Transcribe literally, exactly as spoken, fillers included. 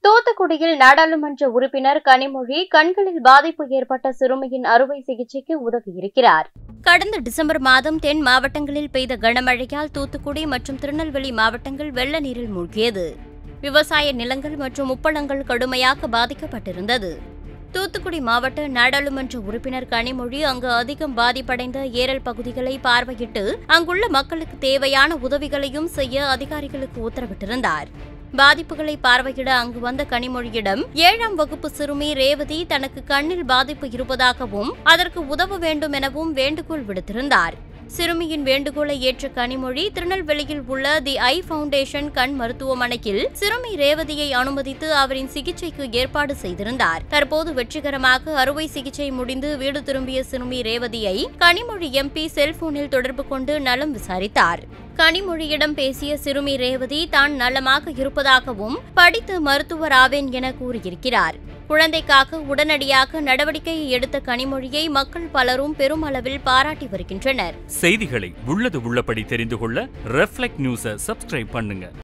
தூத்துக்குடியில் நாடாளுமன்ற உறுப்பினர் கனிமொழி கண்களில் பாதிப்பு ஏற்பட்ட சிறுமியின் அறுவை சிகிச்சைக்கு உதவியிருக்கிறார். கடந்த டிசம்பர் மாதம் தென் மாவட்டங்களில் பெய்த கனமழையால் தூத்துக்குடி மற்றும் திருநெல்வேலி மாவட்டங்கள் வெள்ள நீரில் மூழ்கியது. விவசாய நிலங்கள் மற்றும் உப்பளங்கள் கடுமையாக பாதிக்கப்பட்டிருந்தது. தூத்துக்குடி மாவட்ட நாடாளுமன்ற உறுப்பினர் கனிமொழி அங்கு அதிகம் பாதிப்படைந்த ஏரல் பகுதிகளை பார்வையிட்டு அங்குள்ள மக்களுக்கு தேவையான உதவிகளையும் செய்ய அதிகாரிகளுக்கு உத்தரவிட்டிருந்தார். பாதிப்புகளை பார்வையிட அங்கு வந்த கனிமொழியிடம் ஏழாம் வகுப்பு சிறுமி ரேவதி தனக்கு கண்ணில் பாதிப்பு இருப்பதாகவும் அதற்கு உதவ வேண்டும் எனவும் வேண்டுகோள் விடுத்திருந்தார். சிறுமியின் வேண்டுகோளை ஏற்ற கனிமொழி திருநெல்வேலியில் உள்ள தி ஐ ஃபவுண்டேஷன் கண் மருத்துவமனையில் சிறுமி ரேவதியை அனுமதித்து அவரின் சிகிச்சைக்கு ஏற்பாடு செய்திருந்தார். தற்போது வெற்றிகரமாக அறுவை சிகிச்சை முடிந்து வீடு திரும்பிய சிறுமி ரேவதியை கனிமொழி எம்பி செல்போனில் தொடர்பு கொண்டு நலம் விசாரித்தார். கனிமொழியிடம் பேசிய சிறுமி ரேவதி தான் நலமாக இருப்பதாகவும் படித்து மருத்துவர் ஆவேன் என கூறியிருக்கிறார். குழந்தைக்காக உடனடியாக நடவடிக்கையை எடுத்த கனிமொழியை மக்கள் பலரும் பெருமளவில் பாராட்டி வருகின்றனர். செய்திகளை உள்ளது உள்ளபடி தெரிந்து கொள்ள ரெஃப்ளெக்ட் நியூஸை சப்ஸ்கிரைப் பண்ணுங்க.